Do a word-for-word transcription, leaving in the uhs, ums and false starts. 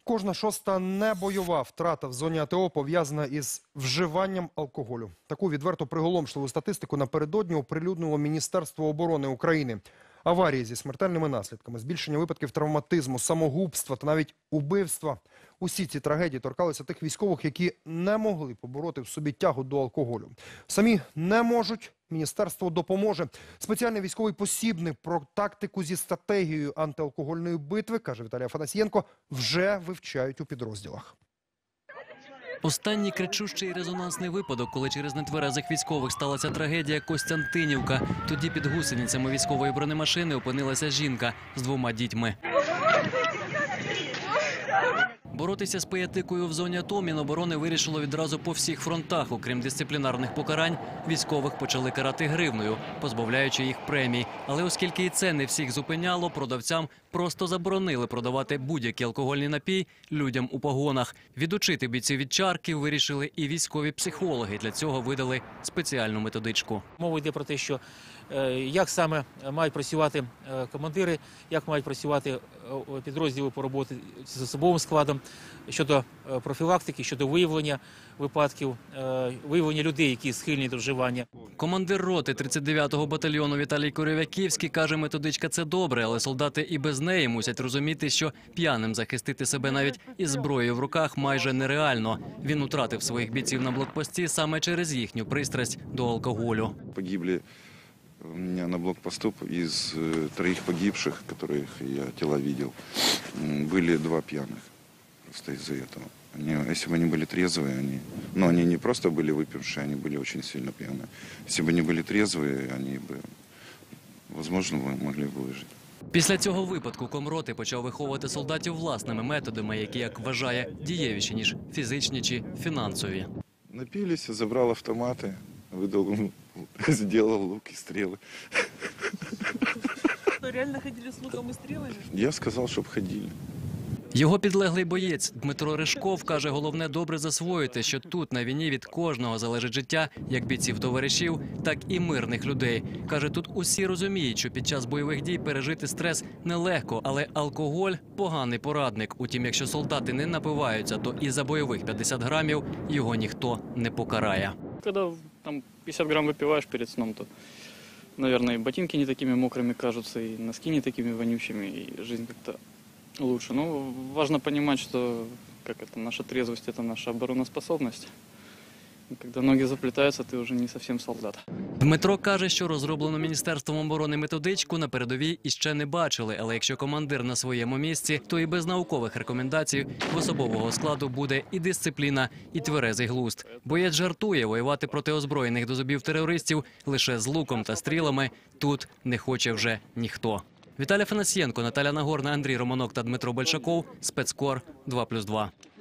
Кожна шоста небойова втрата в зоні АТО пов'язана із вживанням алкоголю. Таку відверто приголомшливу статистику напередодні оприлюднило Міністерство оборони України. Аварії зі смертельними наслідками, збільшення випадків травматизму, самогубства та навіть убивства. Усі ці трагедії торкалися тих військових, які не могли побороти в собі тягу до алкоголю. Самі не можуть, міністерство допоможе. Спеціальний військовий посібник про тактику зі стратегією антиалкогольної битви, каже Віталій Афанасієнко, вже вивчають у підрозділах. Останній кричущий резонансний випадок, коли через нетверезих військових сталася трагедія Костянтинівка. Тоді під гусеницями військової бронемашини опинилася жінка з двома дітьми. Боротися з пиятикою в зоні АТО Міноборони вирішило відразу по всіх фронтах. Окрім дисциплінарних покарань, військових почали карати гривною, позбавляючи їх премій. Але оскільки і це не всіх зупиняло, продавцям просто заборонили продавати будь-який алкогольний напій людям у погонах. Відучити бійців від чарки вирішили і військові психологи. Для цього видали спеціальну методичку. Мова йде про те, що як саме мають працювати командири, як мають працювати підрозділи по роботі з особовим складом, щодо профілактики, щодо виявлення випадків, виявлення людей, які схильні до вживання. Командир роти тридцять дев'ятого батальйону Віталій Коряв'яківський каже, методичка – це добре, але солдати і без неї мусять розуміти, що п'яним захистити себе навіть із зброєю в руках майже нереально. Він втратив своїх бійців на блокпості саме через їхню пристрасть до алкоголю. Погибли у меня на блокпосту из троих погибших, которых я тела видел, были два пьяных. Просто из-за этого. Они, если бы они были трезвые, они, ну, они не просто были выпившие, они были очень сильно пьяные. Если бы они были трезвые, они бы, возможно, могли бы выжить. Після цього випадку комроти почав виховувати солдатів власними методами, які, як вважає, дієвіші, ніж фізичні чи фінансові. Напились, забрал автоматы, выдал, сделал лук и стрелы. Реально ходили с луком и стрелами? Я сказал, чтобы ходили. Його підлеглий боєць Дмитро Ришков каже, головне добре засвоїти, що тут на війні від кожного залежить життя, як бійців-товаришів, так і мирних людей. Каже, тут усі розуміють, що під час бойових дій пережити стрес нелегко, але алкоголь – поганий порадник. Утім, якщо солдати не напиваються, то і за бойових п'ятдесят грамів його ніхто не покарає. Когда там пятьдесят грамм выпиваешь перед сном, то, наверное, и ботинки не такими мокрыми кажутся, и носки не такими вонючими, и жизнь как-то лучше. Но важно понимать, что как это, наша трезвость – это наша обороноспособность. И когда ноги заплетаются, ты уже не совсем солдат. Дмитро каже, що розроблену Міністерством оборони методичку на передовій іще не бачили. Але якщо командир на своєму місці, то і без наукових рекомендацій в особового складу буде і дисципліна, і тверезий глузд. Боєць жартує, воювати проти озброєних до зубів терористів лише з луком та стрілами тут не хоче вже ніхто. Віталій Афанасієнко, Наталя Нагорна, Андрій Романок та Дмитро Большаков. Спецкор два плюс два.